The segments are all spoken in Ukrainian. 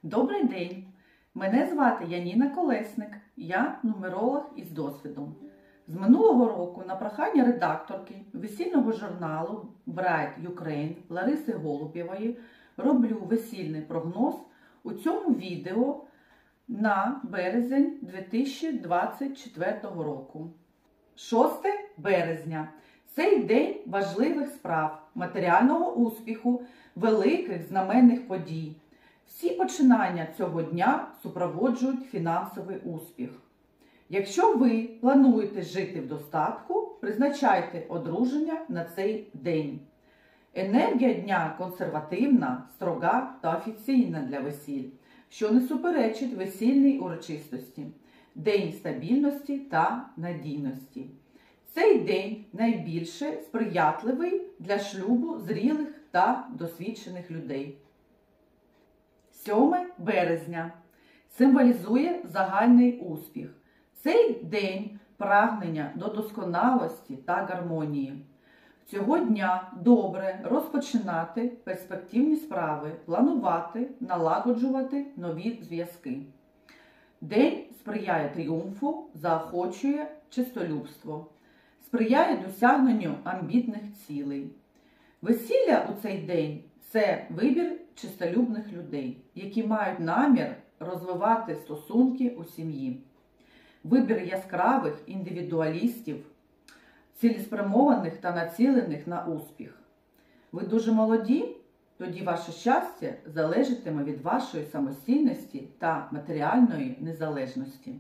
Добрий день! Мене звати Яніна Колесник, я нумеролог із досвідом. З минулого року на прохання редакторки весільного журналу Bright Ukraine Лариси Голубєвої роблю весільний прогноз у цьому відео на березень 2024 року. 6 березня. Цей день важливих справ, матеріального успіху, великих знаменних подій. Всі починання цього дня супроводжують фінансовий успіх. Якщо ви плануєте жити в достатку, призначайте одруження на цей день. Енергія дня консервативна, строга та офіційна для весіль, що не суперечить весільній урочистості. День стабільності та надійності. Цей день найбільше сприятливий для шлюбу зрілих та досвідчених людей. 7 березня символізує загальний успіх. Цей день прагнення до досконалості та гармонії. Цього дня добре розпочинати перспективні справи, планувати, налагоджувати нові зв'язки. День сприяє тріумфу, заохочує чистолюбство, сприяє досягненню амбітних цілей. Весілля у цей день – це вибір чистолюбних людей, які мають намір розвивати стосунки у сім'ї. Вибір яскравих індивідуалістів, цілеспрямованих та націлених на успіх. Ви дуже молоді? Тоді ваше щастя залежатиме від вашої самостійності та матеріальної незалежності.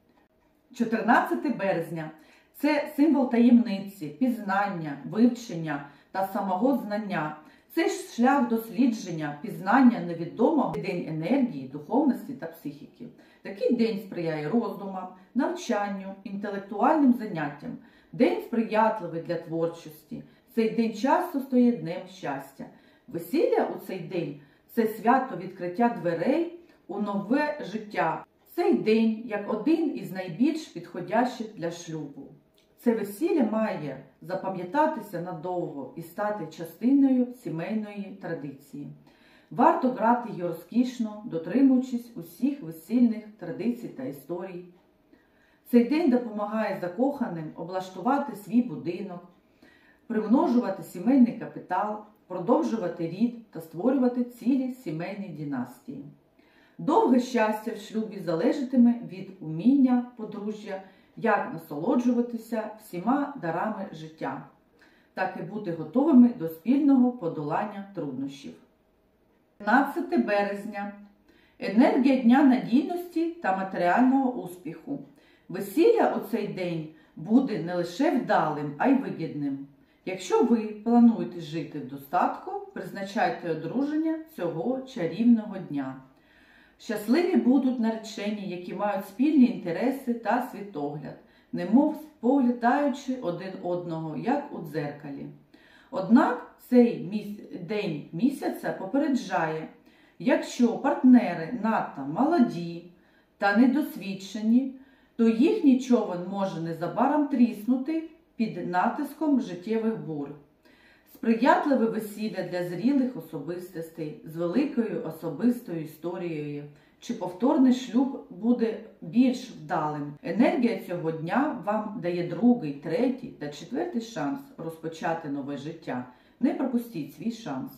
14 березня – це символ таємниці, пізнання, вивчення та самого знання. Це ж шлях дослідження, пізнання невідомого, день енергії, духовності та психіки. Такий день сприяє роздумам, навчанню, інтелектуальним заняттям. День сприятливий для творчості. Цей день часто стає днем щастя. Весілля у цей день – це свято відкриття дверей у нове життя. Цей день як один із найбільш підходящих для шлюбу. Це весілля має запам'ятатися надовго і стати частиною сімейної традиції. Варто грати її розкішно, дотримуючись усіх весільних традицій та історій. Цей день допомагає закоханим облаштувати свій будинок, примножувати сімейний капітал, продовжувати рід та створювати цілі сімейні династії. Довге щастя в шлюбі залежатиме від уміння подружжя, як насолоджуватися всіма дарами життя, так і бути готовими до спільного подолання труднощів. 15 березня. Енергія дня надійності та матеріального успіху. Весілля у цей день буде не лише вдалим, а й вигідним. Якщо ви плануєте жити в достатку, призначайте одруження цього чарівного дня. Щасливі будуть наречені, які мають спільні інтереси та світогляд, немов споглядаючи один одного, як у дзеркалі. Однак цей день місяця попереджає, якщо партнери надто молоді та недосвідчені, то їхній човен може незабаром тріснути під натиском життєвих бур. Сприятливе весілля для зрілих особистостей з великою особистою історією чи повторний шлюб буде більш вдалим. Енергія цього дня вам дає другий, третій та четвертий шанс розпочати нове життя. Не пропустіть свій шанс.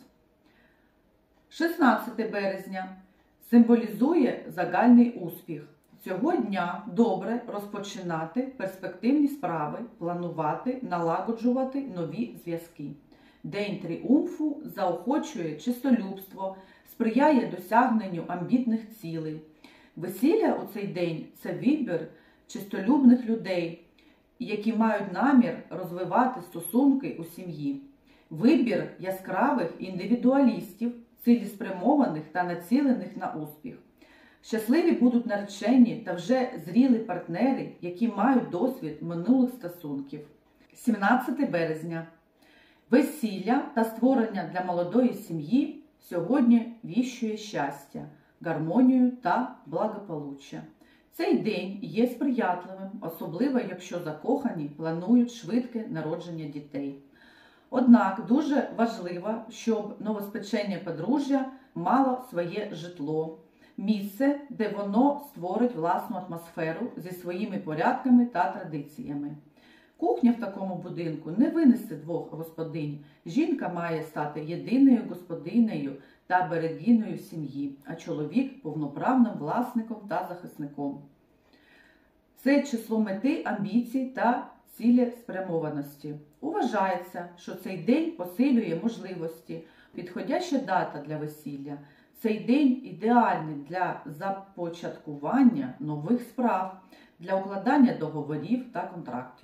16 березня символізує загальний успіх. Цього дня добре розпочинати перспективні справи, планувати, налагоджувати нові зв'язки. День тріумфу заохочує чистолюбство, сприяє досягненню амбітних цілей. Весілля у цей день – це вибір чистолюбних людей, які мають намір розвивати стосунки у сім'ї. Вибір яскравих індивідуалістів, цілеспрямованих та націлених на успіх. Щасливі будуть наречені та вже зрілі партнери, які мають досвід минулих стосунків. 17 березня. Весілля та створення для молодої сім'ї сьогодні віщує щастя, гармонію та благополуччя. Цей день є сприятливим, особливо якщо закохані планують швидке народження дітей. Однак дуже важливо, щоб новоспечене подружжя мало своє житло, місце, де воно створить власну атмосферу зі своїми порядками та традиціями. Кухня в такому будинку не винесе двох господинь. Жінка має стати єдиною господинею та берегинею сім'ї, а чоловік – повноправним власником та захисником. Це число мети, амбіцій та цілеспрямованості. Вважається, що цей день посилює можливості, підходяща дата для весілля. Цей день ідеальний для започаткування нових справ, для укладання договорів та контрактів.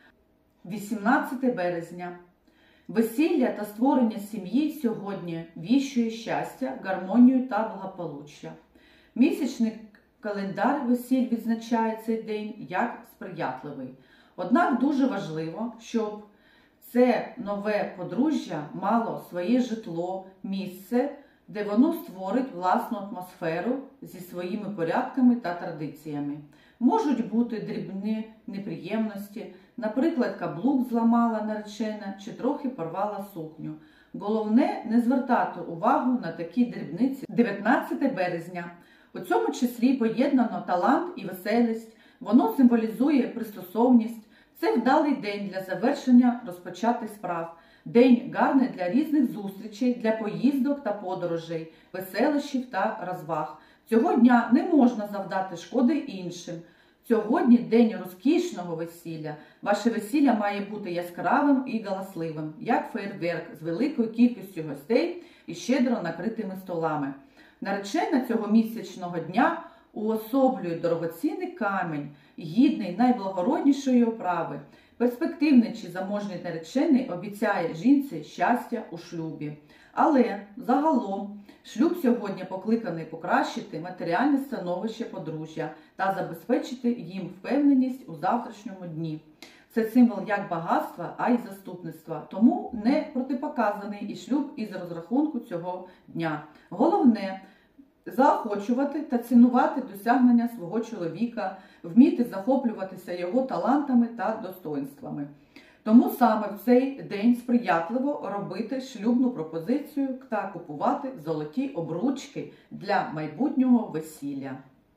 18 березня. Весілля та створення сім'ї сьогодні віщує щастя, гармонію та благополуччя. Місячний календар весіль відзначає цей день як сприятливий. Однак дуже важливо, щоб це нове подружжя мало своє житло, місце, де воно створить власну атмосферу зі своїми порядками та традиціями. Можуть бути дрібні неприємності, наприклад, каблук зламала наречена чи трохи порвала сукню. Головне не звертати увагу на такі дрібниці. 19 березня. У цьому числі поєднано талант і веселість. Воно символізує пристосовність. Це вдалий день для завершення розпочатих справ. День гарний для різних зустрічей, для поїздок та подорожей, веселощів та розваг. Цього дня не можна завдати шкоди іншим. Сьогодні день розкішного весілля. Ваше весілля має бути яскравим і галасливим, як феєрверк з великою кількістю гостей і щедро накритими столами. Наречена цього місячного дня уособлює дорогоцінний камінь, гідний найблагороднішої оправи. Перспективний чи заможний наречений обіцяє жінці щастя у шлюбі. Але загалом шлюб сьогодні покликаний покращити матеріальне становище подружжя та забезпечити їм впевненість у завтрашньому дні. Це символ як багатства, а й заступництва. Тому не протипоказаний і шлюб із розрахунку цього дня. Головне – заохочувати та цінувати досягнення свого чоловіка, вміти захоплюватися його талантами та достоинствами. Тому саме в цей день сприятливо робити шлюбну пропозицію та купувати золоті обручки для майбутнього весілля.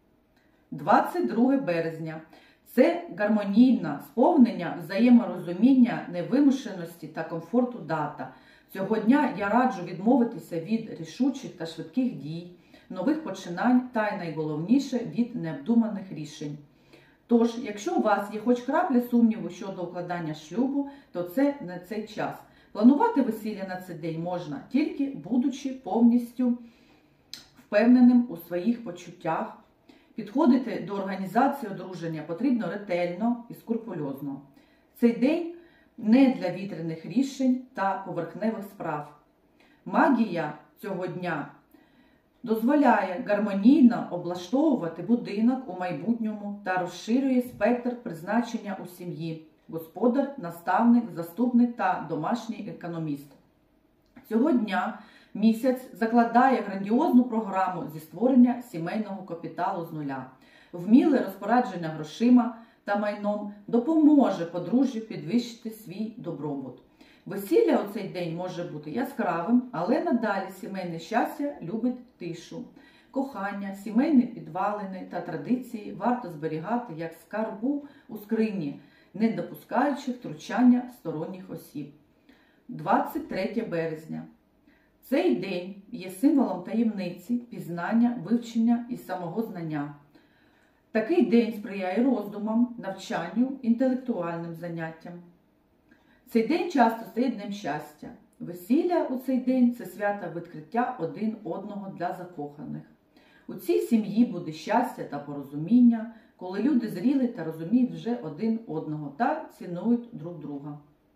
22 березня. Це гармонійне сповнення взаєморозуміння, невимушеності та комфорту дата. Цього дня я раджу відмовитися від рішучих та швидких дій, нових починань та, й найголовніше, від необдуманих рішень. Тож, якщо у вас є хоч крапля сумніву щодо укладання шлюбу, то це не цей час. Планувати весілля на цей день можна тільки будучи повністю впевненим у своїх почуттях. Підходити до організації одруження потрібно ретельно і скрупульозно. Цей день не для вітряних рішень та поверхневих справ. Магія цього дня дозволяє гармонійно облаштовувати будинок у майбутньому та розширює спектр призначення у сім'ї – господар, наставник, заступник та домашній економіст. Цього дня місяць закладає грандіозну програму зі створення сімейного капіталу з нуля. Вміле розпорядження грошима та майном допоможе подружжю підвищити свій добробут. Весілля у цей день може бути яскравим, але надалі сімейне щастя любить тишу. Кохання, сімейні підвалини та традиції варто зберігати як скарбу у скрині, не допускаючи втручання сторонніх осіб. 23 березня. Цей день є символом таємниці, пізнання, вивчення і самого знання. Такий день сприяє роздумам, навчанню, інтелектуальним заняттям. Цей день часто стає днем щастя. Весілля у цей день – це свято відкриття один одного для закоханих. У цій сім'ї буде щастя та порозуміння, коли люди зріли та розуміють вже один одного та цінують друг друга.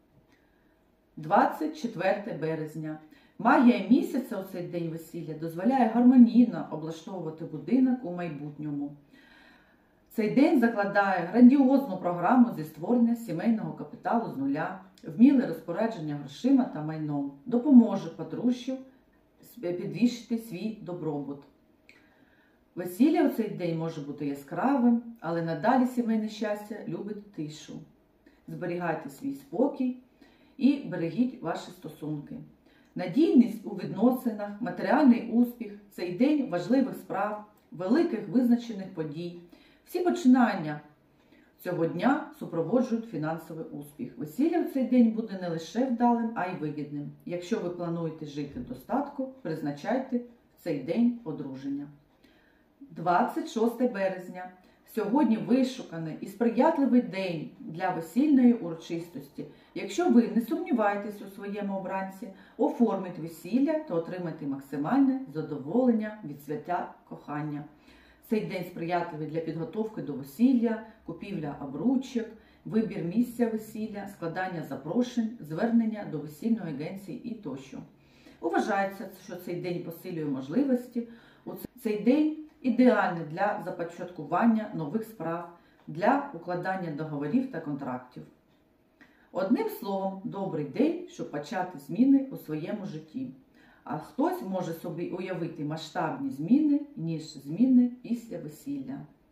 24 березня. Магія місяця у цей день весілля дозволяє гармонійно облаштовувати будинок у майбутньому. Цей день закладає грандіозну програму зі створення сімейного капіталу з нуля, вміле розпорядження грошима та майном, допоможе подружжю підвищити свій добробут. Весілля у цей день може бути яскравим, але надалі сімейне щастя любить тишу. Зберігайте свій спокій і берегіть ваші стосунки. Надійність у відносинах, матеріальний успіх – цей день важливих справ, великих визначених подій. Всі починання цього дня супроводжують фінансовий успіх. Весілля в цей день буде не лише вдалим, а й вигідним. Якщо ви плануєте жити в достатку, призначайте в цей день одруження. 26 березня. Сьогодні вишуканий і сприятливий день для весільної урочистості. Якщо ви не сумніваєтесь у своєму обранці, оформіть весілля та отримайте максимальне задоволення від свята кохання. Цей день сприятливий для підготовки до весілля, купівля обручок, вибір місця весілля, складання запрошень, звернення до весільної агенції і тощо. Вважається, що цей день посилює можливості. Цей день ідеальний для започаткування нових справ, для укладання договорів та контрактів. Одним словом, добрий день, щоб почати зміни у своєму житті. А хтось може собі уявити масштабні зміни, ніж зміни після весілля.